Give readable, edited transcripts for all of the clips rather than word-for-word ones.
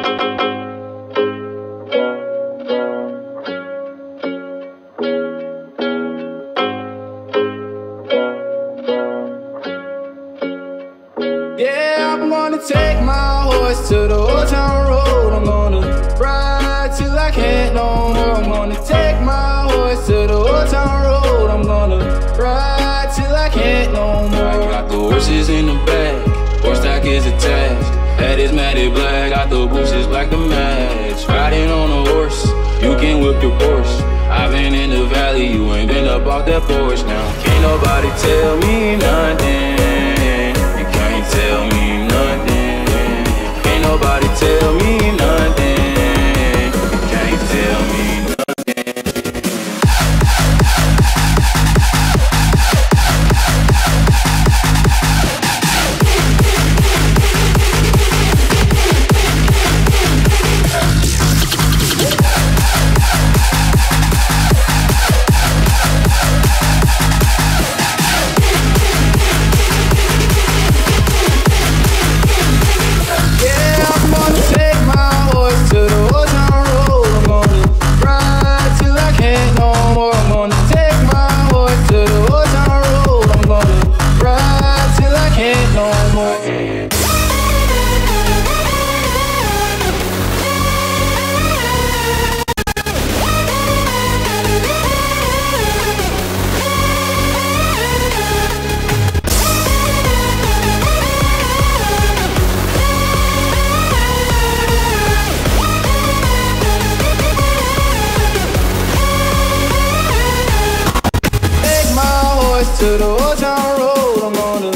Yeah, I'm gonna take my horse to the old town road. I'm gonna ride till I can't no more. I'm gonna take my horse to the old town road. I'm gonna ride till I can't no more. I got the horses in the back, horse stock is attached. Head is matted black, got the bushes black to match. Riding on a horse, you can whip your Porsche. I've been in the valley, you ain't been up off that porch now. Can't nobody tell me nothing. You can't tell me nothing. Can't nobody tell me nothing. You can't tell me nothing. To the old town road, I'm gonna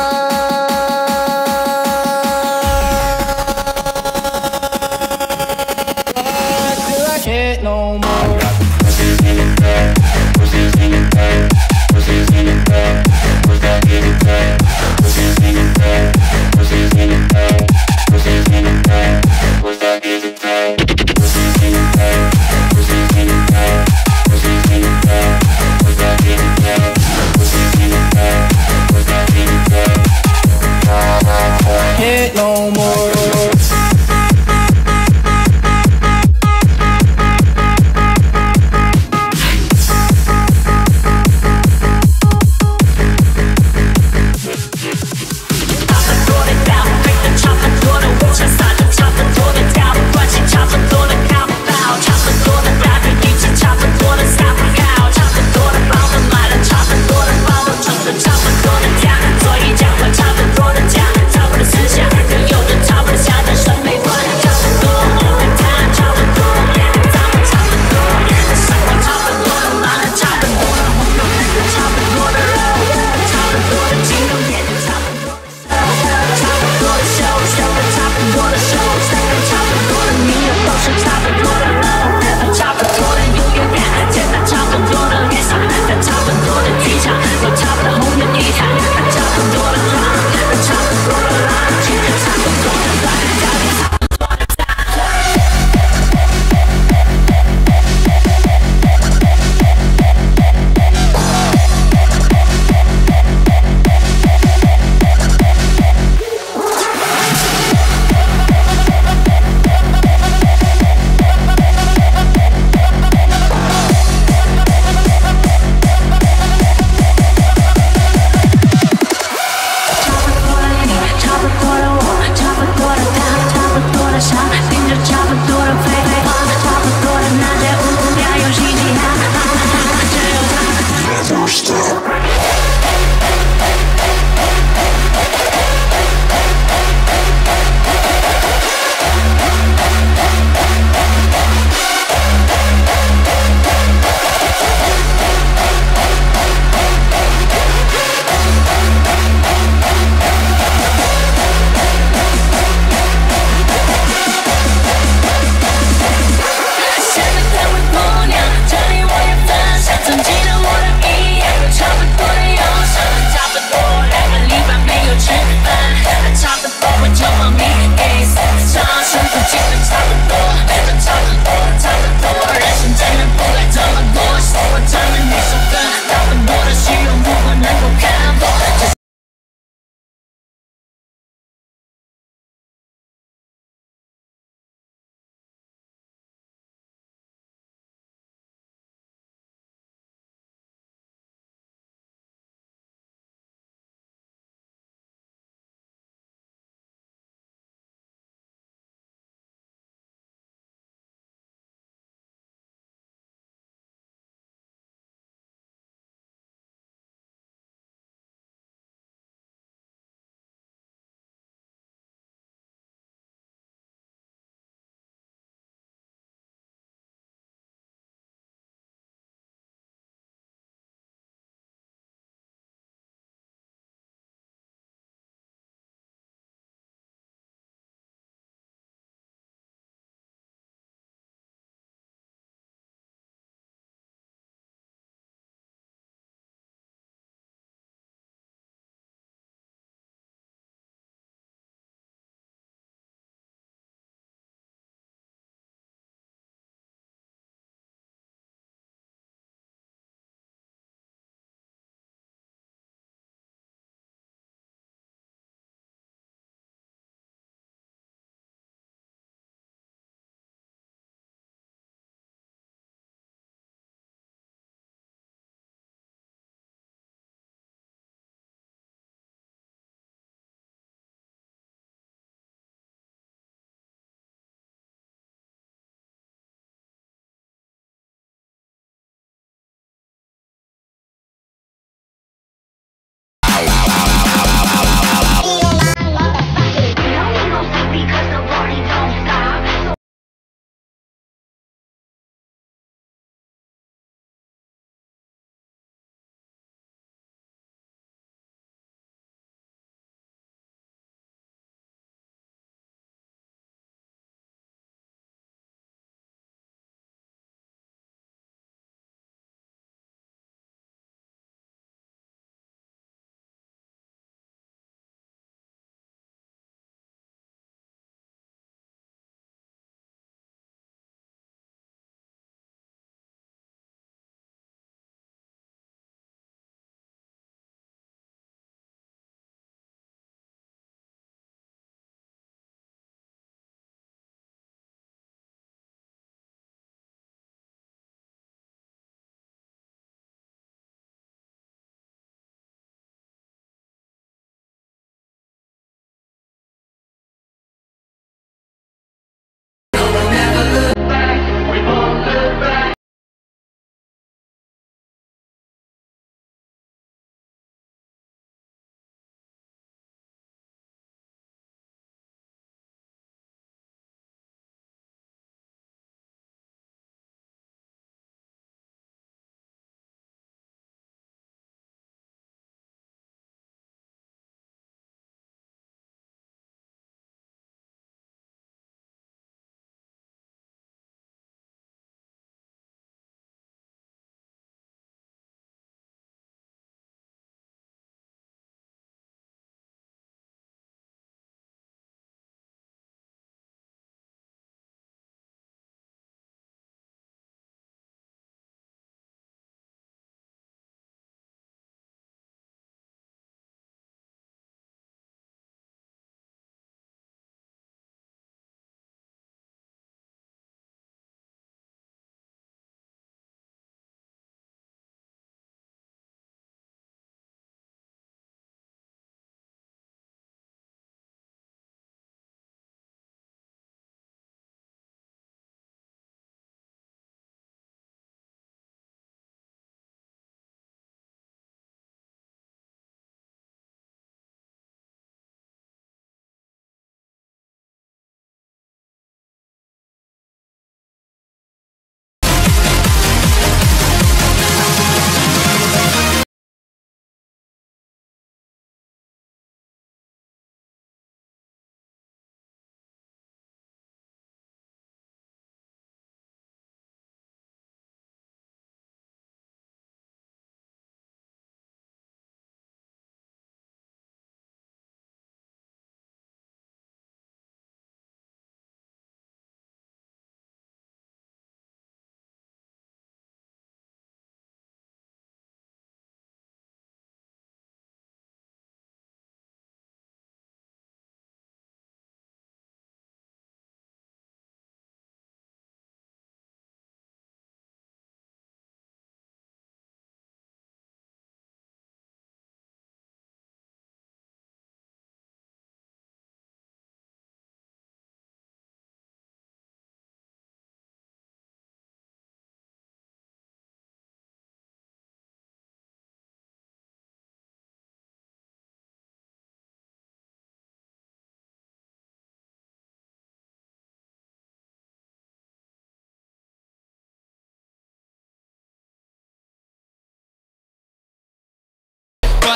ride till I can't no more. Horses in the back, horses in the back, horses in the back, horses in the back, horses in the back, horses in the back, horses in the back, horses in the back, horses in the back, horses in the back, horses in the back, horses in the back. Can't no more.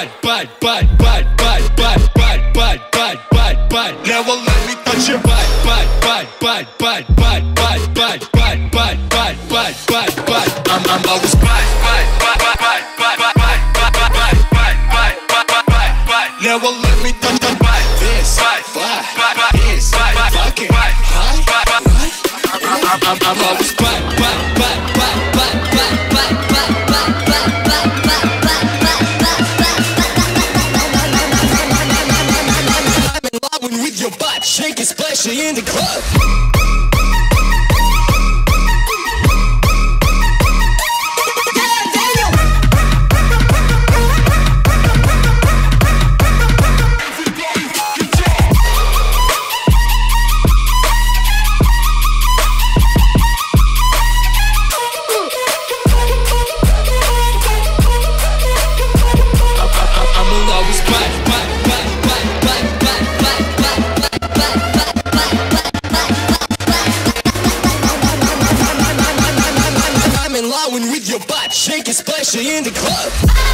Now let me touch your butt. I'm always Now let me touch your butt. This, fucking, I'm always with your butt, shake it, splash it in the club. With your butt, shake it, splash it in the club.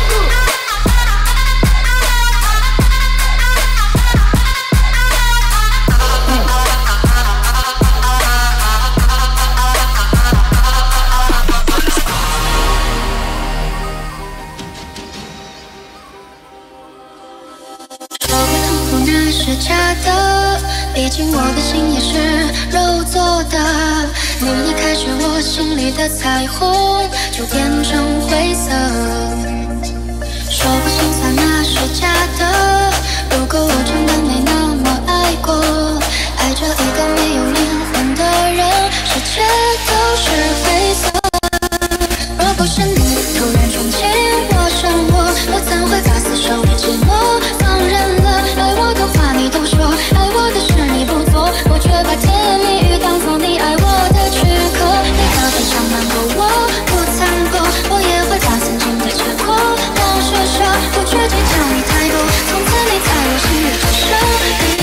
说不痛苦那是假的，毕竟我的心也是肉做的。你离开时，我心里的彩虹就变成灰色。说不心酸那是假的，如果我真的没那么爱过，爱着一个没有灵魂的人，世界都是灰色。若不是你突然闯进我生活，我怎会把死守的寂寞放任了？爱我的话你都说，爱我的事你不做，我却把甜蜜语当作你爱我的躯壳。你可别想瞒过我，不残破，我也会把曾经的结果当施舍，不去计较你太多，从此你在我心里只剩一个。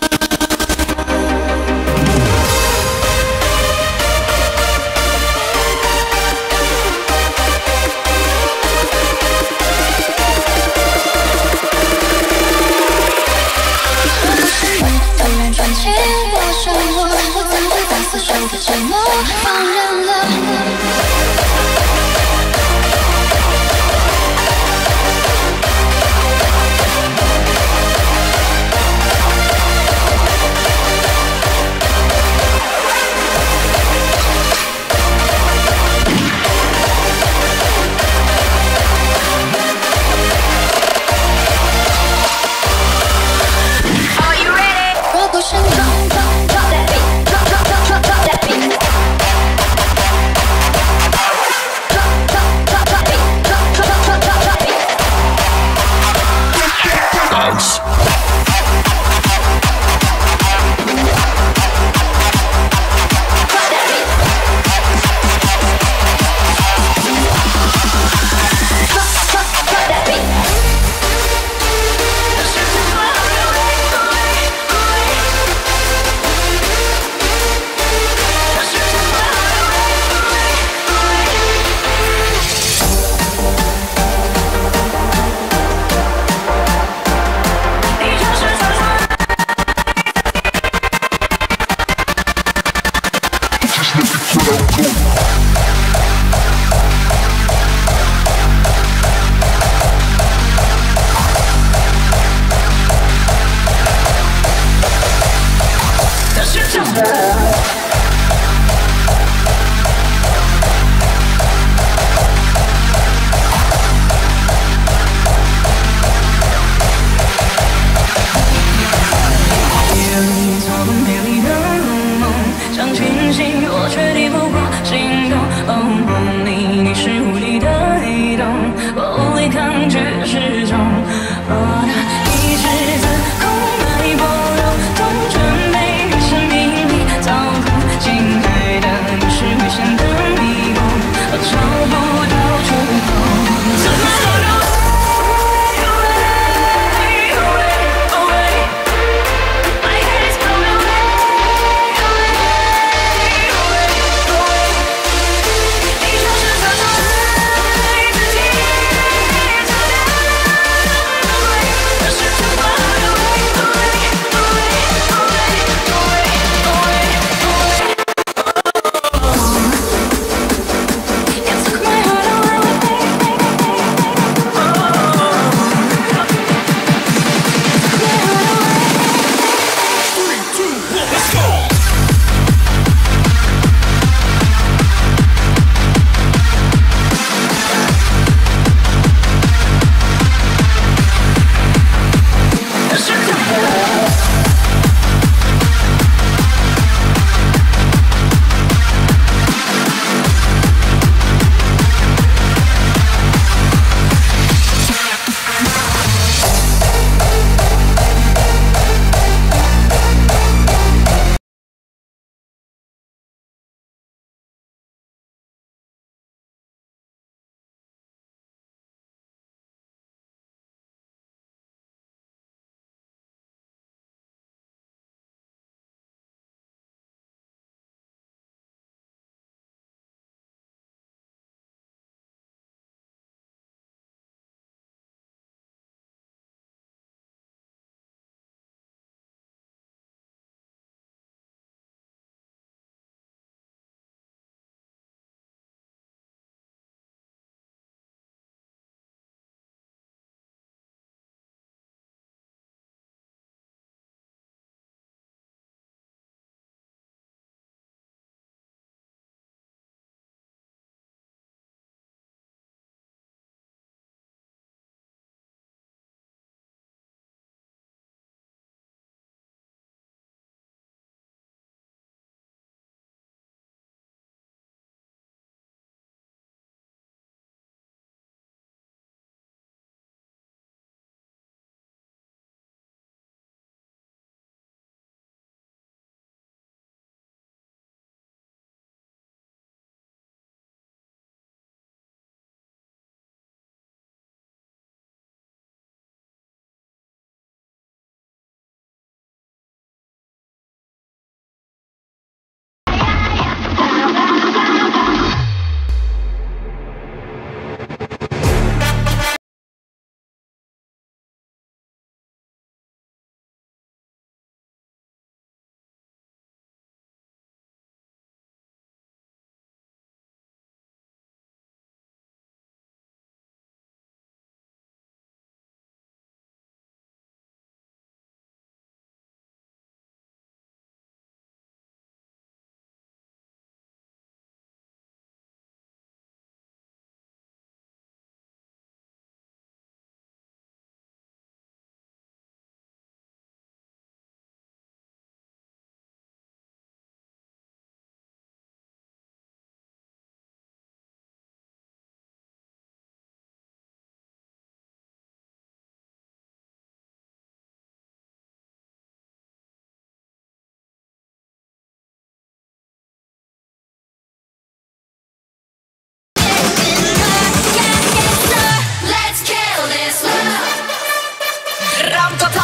手的寂寞放任了。Are you ready？ 若不是你。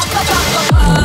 drop.